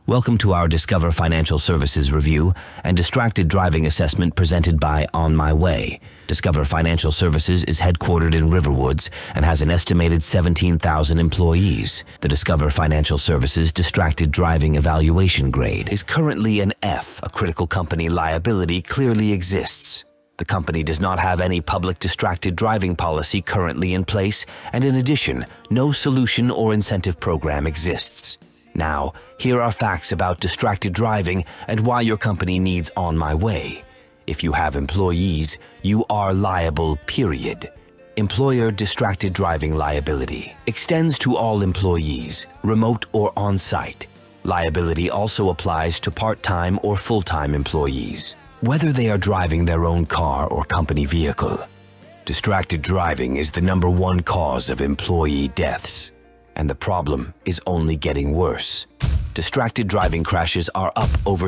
Welcome to our Discover Financial Services review and distracted driving assessment presented by OnMyWay. Discover Financial Services is headquartered in Riverwoods and has an estimated 17,000 employees. The Discover Financial Services distracted driving evaluation grade is currently an F. A critical company liability clearly exists. The company does not have any public distracted driving policy currently in place, and in addition, no solution or incentive program exists. Now, here are facts about distracted driving and why your company needs OnMyWay. If you have employees, you are liable, period. Employer distracted driving liability extends to all employees, remote or on-site. Liability also applies to part-time or full-time employees, whether they are driving their own car or company vehicle. Distracted driving is the #1 cause of employee deaths. And the problem is only getting worse. Distracted driving crashes are up over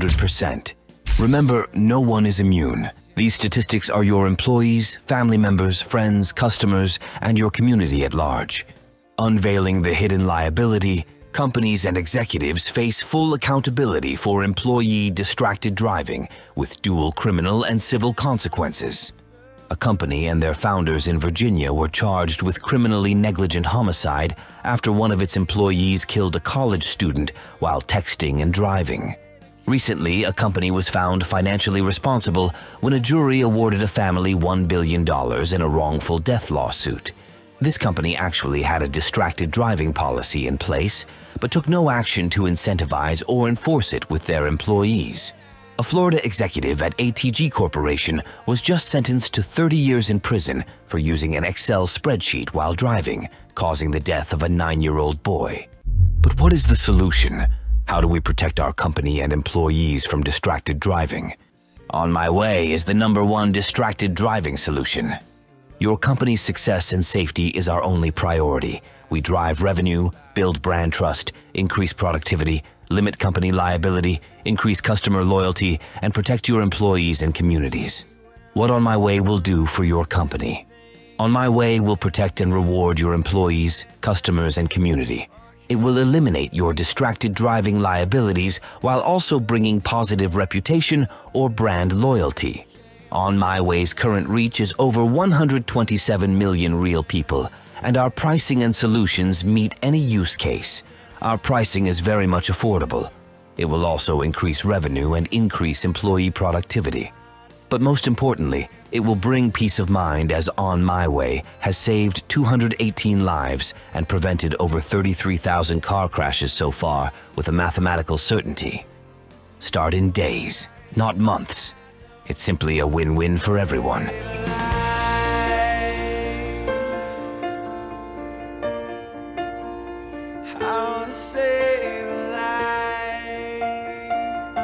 300%. Remember, no one is immune. These statistics are your employees, family members, friends, customers, and your community at large. Unveiling the hidden liability, companies and executives face full accountability for employee distracted driving with dual criminal and civil consequences. A company and their founders in Virginia were charged with criminally negligent homicide after one of its employees killed a college student while texting and driving. Recently, a company was found financially responsible when a jury awarded a family $1 billion in a wrongful death lawsuit. This company actually had a distracted driving policy in place, but took no action to incentivize or enforce it with their employees. A Florida executive at ATG Corporation was just sentenced to 30 years in prison for using an Excel spreadsheet while driving, causing the death of a 9-year-old boy. But what is the solution? How do we protect our company and employees from distracted driving? OnMyWay is the #1 distracted driving solution. Your company's success and safety is our only priority. We drive revenue, build brand trust, increase productivity, limit company liability, increase customer loyalty, and protect your employees and communities. What OnMyWay will do for your company? OnMyWay will protect and reward your employees, customers, and community. It will eliminate your distracted driving liabilities while also bringing positive reputation or brand loyalty. OnMyWay's current reach is over 127 million real people, and our pricing and solutions meet any use case. Our pricing is very much affordable. It will also increase revenue and increase employee productivity. But most importantly, it will bring peace of mind as OnMyWay has saved 218 lives and prevented over 33,000 car crashes so far with a mathematical certainty. Start in days, not months. It's simply a win-win for everyone. How to say